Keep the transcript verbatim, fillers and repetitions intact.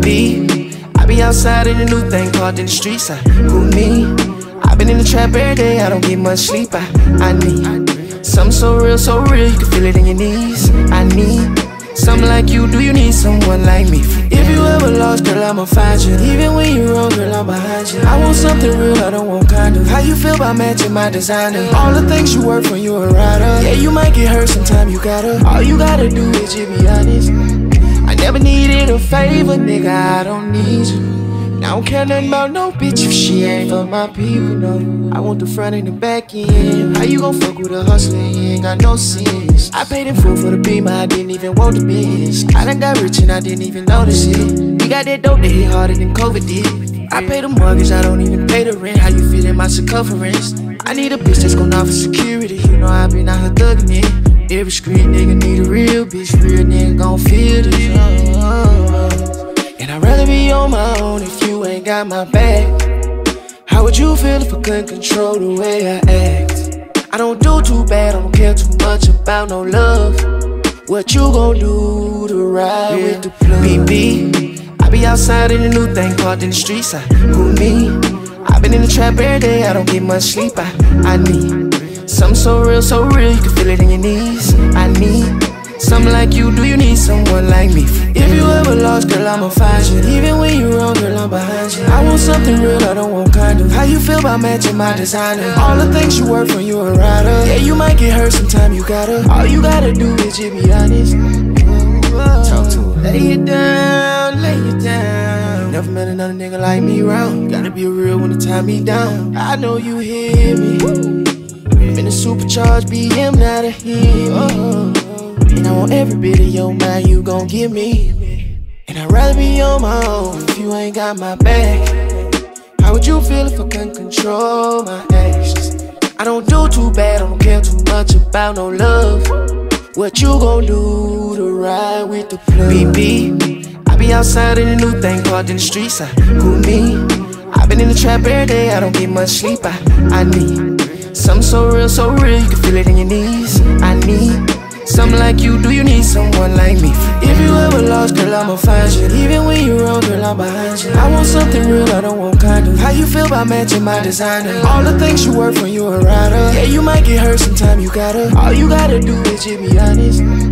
B, I be outside in a new thing called in the streets. I, who me? I been in the trap every day, I don't get much sleep. I, I need something so real, so real, you can feel it in your knees. I need something like you, do you need someone like me? If you ever lost, girl, I'ma find you. Even when you're wrong, girl, I'm behind you. I want something real, I don't want kind of. How you feel about matching my designer? All the things you work for, you a rider. Yeah, you might get hurt sometime, you gotta. All you gotta do is just be honest. I never needed a favor, nigga, I don't need you. I don't care nothing about no bitch if she ain't for my people, no. I want the front and the back end. How you gon' fuck with a hustler, he ain't got no sense. I paid in full for the beamer, I didn't even want the biz. I done got rich and I didn't even notice it. We got that dope that hit harder than COVID did. I pay the mortgage, I don't even pay the rent. How you fit in my circumference? I need a bitch that's gon' offer security. You know I been out here thugging it. Every street nigga need a real bitch. Real nigga gon' feel this. Oh, and I'd rather be on my own if you ain't got my back. How would you feel if I couldn't control the way I act? I don't do too bad, I don't care too much about no love. What you gon' do to ride yeah. with the plug? B B, I be outside in a new thing called in the streets. I, who me? I been in the trap every day, I don't get much sleep. I, I need something so real, so real, you can feel it in your knees. I need something like you, do you need someone like me? If you ever lost, girl, I'ma find you. Even when you're wrong, girl, I'm behind you. I want something real, I don't want kind of. How you feel about matching my designer? All the things you work for, you a rider. Yeah, you might get hurt sometime, you gotta. All you gotta do is just be honest. Talk to her. Lay it down, lay it down. Never met another nigga like me round. Gotta be real when it tie me down. I know you hear me. Been a supercharged B M, not a hit. Oh. And I want every bit of your mind you gon' give me. And I'd rather be on my own if you ain't got my back. How would you feel if I couldn't control my actions? I don't do too bad, I don't care too much about no love. What you gon' do to ride with the plug? B B, I be outside in a new thing called in the streets. I, who me? I been in the trap every day, I don't get much sleep. I, I need something so real, so real, you can feel it in your knees. I need something like you, do you need someone like me? If you ever lost, girl, I'ma find you. Even when you're wrong, girl, I'm behind you. I want something real, I don't want kind of. How you feel about matching my designer? All the things you work for, you a rider. Yeah, you might get hurt sometime, you gotta. All you gotta do is just be honest.